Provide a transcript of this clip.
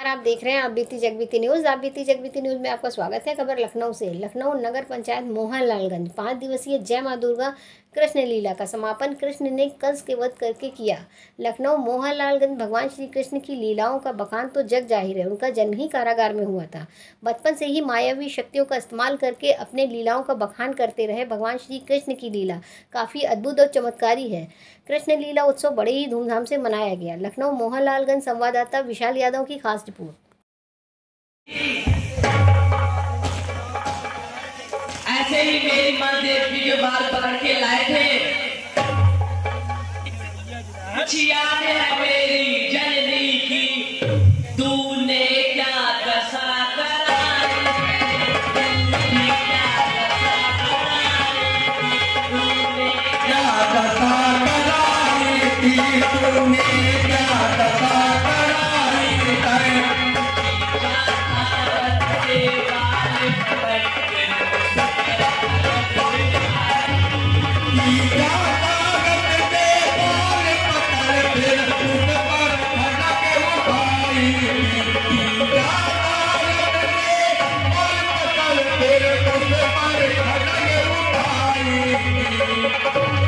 आप देख रहे हैं आप बीती जगबीती न्यूज़। आप बीती जगबीती न्यूज़ में आपका स्वागत है। खबर लखनऊ से। लखनऊ नगर पंचायत मोहनलालगंज 5 दिवसीय जय मां दुर्गा कृष्ण लीला का समापन कृष्ण ने कंस के वध करके किया। लखनऊ मोहनलालगंज भगवान श्री कृष्ण की लीलाओं का बखान तो जग जाहिर है। उनका जन्म ही कारागार में हुआ था। बचपन से ही मायावी शक्तियों का इस्तेमाल करके अपने लीलाओं का बखान करते रहे भगवान श्री कृष्ण की लीला काफ़ी अद्भुत और चमत्कारी है। कृष्ण लीला उत्सव बड़े ही धूमधाम से मनाया गया। लखनऊ मोहनलालगंज संवाददाता विशाल यादव की खास रिपोर्ट। ऐसे ही मेरी मां देवी के बाल पकड़ के लाए थे। याद है मेरी जननी की, तूने क्या दशा कराई, तूने क्या दशा कराई, तूने क्या दशा कराई, तूने क्या दशा कराई, Thank you.